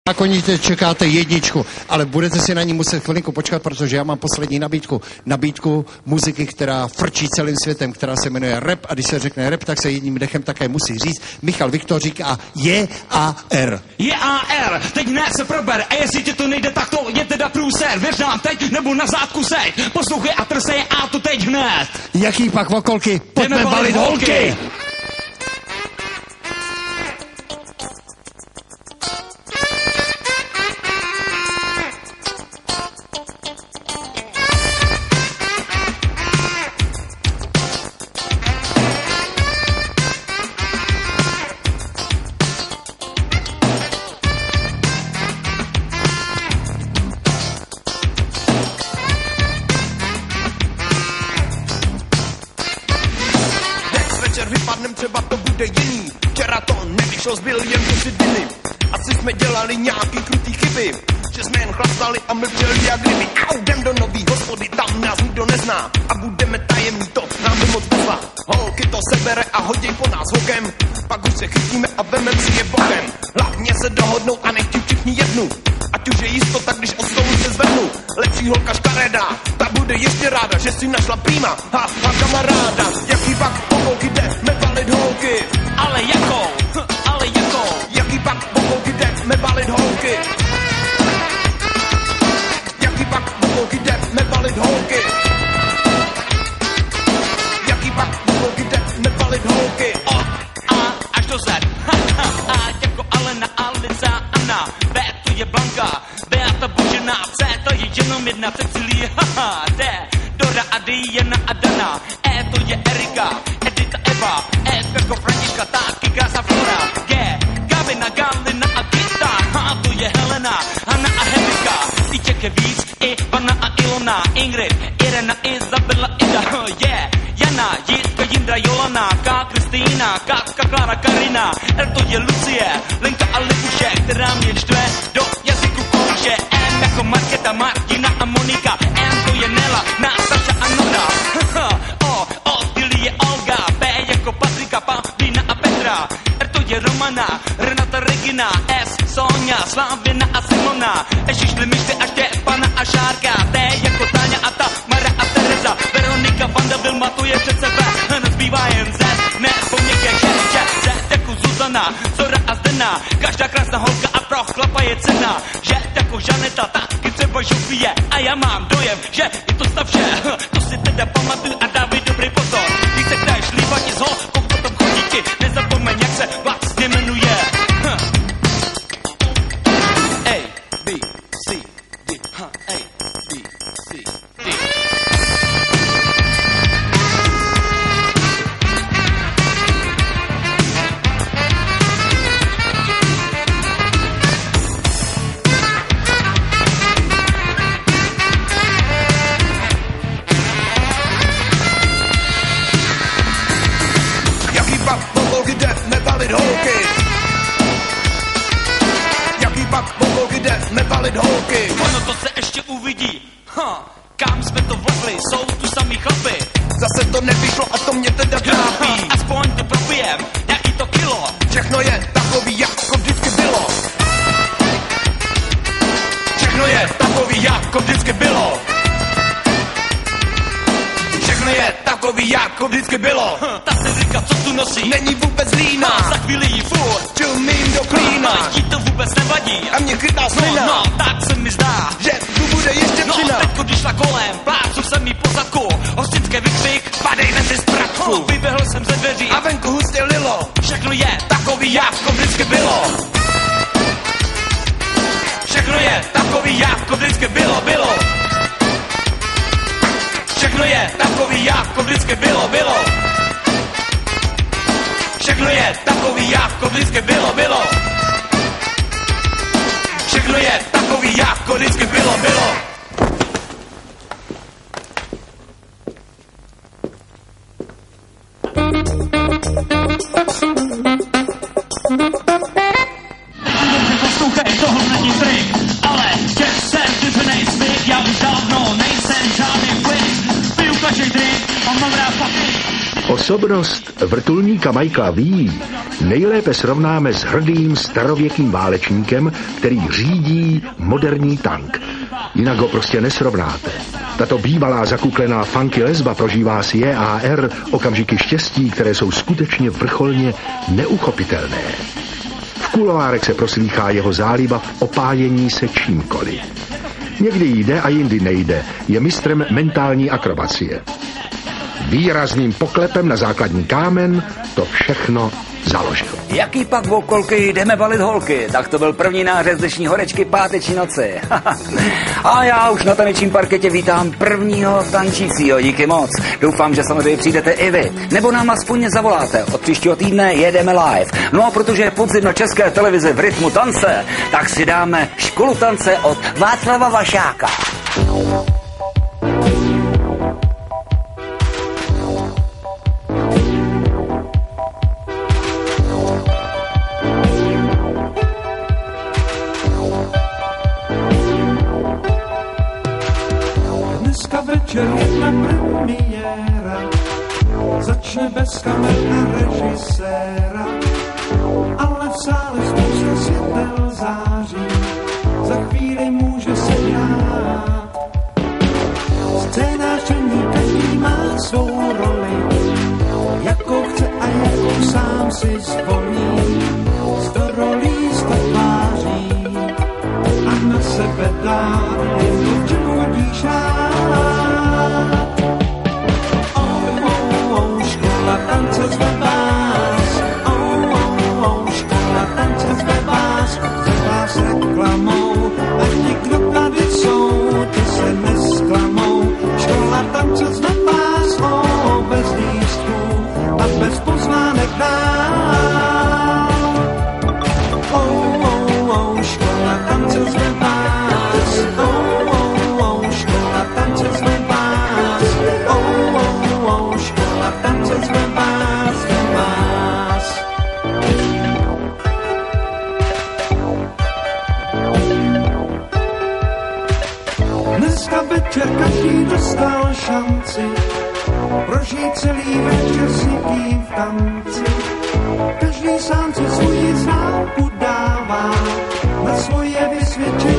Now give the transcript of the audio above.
Zákonitě čekáte jedničku, ale budete si na ní muset chvilinku počkat, protože já mám poslední nabídku. Nabídku muziky, která frčí celým světem, která se jmenuje rap, a když se řekne rap, tak se jedním dechem také musí říct. Michal Viktorík a J.A.R. J.A.R. Teď ne se prober, a jestli ti to nejde, tak to je teda průser. Věř nám teď, nebo na zádku seď. Poslouchej a trsej a to teď hned. Jaký pak vokolky? Pojďme balit holky! Vypadnem, třeba to bude jiný. Včera to nevyšlo, zbyl jen to 3 dny. Asi jsme dělali nějaký krutý chyby, že jsme jen chlastali a mlčeli jak ryby. Au, jdem do nový hospody, tam nás nikdo nezná a budeme tajemní, to nám by moc pozvá. Holky to sebere a hoděj po nás hokem, pak už se chytíme a vemem si je bokem. Hlavně se dohodnou a nechtějí všichni jednu, ať už je jistota, když od stolu se zvednu. Lepší holka škaredá, ta bude ještě ráda, že si našla prýma a kamaráda. Jaký pak pokolky jdeme balit holky? Ale jakou? Ale jakou? Jaký pak pokolky jdeme balit holky? Jaký pak pokolky jdeme balit holky? Jaký pak pokolky jdeme balit holky? O, A, až do Z. A jako Alena, Alica, Anna. B, to je Blanka. Beata, Božena. C, to je jenom jedna Cecilie. D, Dora a Diana a Dana. E, to je Erika, Edita, Eva. F jako Františka, taky krása Flora. G, Gavina, Galina a Gita. H, to je Helena, Hanna a Hedvika. I těch je víc, Ivana a Ilona. Ingrid, Irena, Izabela, Ida. Je, Jana, Jitka, Jindra, Jolana. K, Kristýna, Katka, Klára, Karina. R, to je Lucie, Lenka a Libuše, která mě štve do jazyku kouše. M jako Markéta, Martina a Monika. N, to je Nela, Nastaša a Nora. O, Otilie, Olga. P jako Patrika, Pavlína a Petra. R, to je Romana, Renata, Regina. S, Sonja, Slavina a Simona. Šišli myšty a Štěpana a Šárka. T jako Táňa a Tamara a Tereza. Veronika, Vanda, Vilma, to je přece V. Hned zbývá jen Z, nepomněk jak Z jako Zuzana, Zora a Zdena. Každá krásná holka a pro chlapa je cena. Že jako Žaneta, taky třeba Žofie. A já mám dojem, že je to stav vše. To si teda pamatuj a dávej dobrý pozor. Když se chceš líbat i z holkou, potom chodí ti. Nezapomeň, jak se vlastně jmenuje. A, B, C, D, A, B, C, D. Holky. Jaký pak pokolky jdeme balit holky? Ono to se ještě uvidí. Kam jsme to vlekli, jsou tu samý chlapy. Zase to nevyšlo a to mě teda trápí. Aspoň to propijem, jaký to kilo. Všechno je takový, jako vždycky bylo. Všechno je takový, jako vždycky bylo. Všechno je takový, jako vždycky bylo. Ta Cedrika, co tu nosí, není vůbec líná. Za chvíli jí furt čumím do klína. Ale jí to vůbec nevadí. A mě krytá slina. No, tak se mi zdá, že tu bude ještě přina. No, teďko, když šla kolem, plácu jsem jí po zadku. Hostinské vykřik, padejme si z prachu. Vyběhl jsem ze dveří a venku hustě lilo. Všechno je takový, jako vždycky bylo. Všechno je takový, jako vždycky bylo. Všechno je takový, jako vždycky bylo. Všechno je takový, jako vždycky bylo. Všechno je takový, jako vždycky bylo. Poslouchej, tohle není trik, ale že jsem typnej zvyk, já už dávno nejsem žádný quiz. Piju každý drink a mám rád paty. Osobnost vrtulníka Michaela V. nejlépe srovnáme s hrdým starověkým válečníkem, který řídí moderní tank. Jinak ho prostě nesrovnáte. Tato bývalá zakuklená funky lesba prožívá s JAR okamžiky štěstí, které jsou skutečně vrcholně neuchopitelné. V kuloárech se proslýchá jeho záliba v opájení se čímkoliv. Někdy jde a jindy nejde. Je mistrem mentální akrobacie. Výrazným poklepem na základní kámen to všechno založil. Jaký pak v okolky jdeme balit holky? Tak to byl první nářez dnešní horečky páteční noci. A já už na tanečním parketě vítám prvního tančícího, díky moc. Doufám, že samozřejmě přijdete i vy. Nebo nám aspoň zavoláte. Od příštího týdne jedeme live. No a protože je podzim na České televizi v rytmu tance, tak si dáme školu tance od Václava Vašáka. Večer jedna premiéra, začne bez kamer a režiséra, ale v sále spousta světel září, za chvíli může se dát. Scénáření každý má svou roli, jakou chce a jakou sám si zvolí. 100 rolí 100 tváří a na sebe dá, jen v čem chodíš rád. Škola tance zve vás, škola tance zve vás reklamou, ať ti kdo tady jsou, ty se nesklamou. Škola tance zve vás, bez lístků a bez pozvánek dál. Škola tance zve vás, škola tance zve vás, škola tance zve vás, Dneska večer každý dostal šanci prožít celý večer s někým v tanci. Každý sám si svoji známku dává, na svoje vysvědčení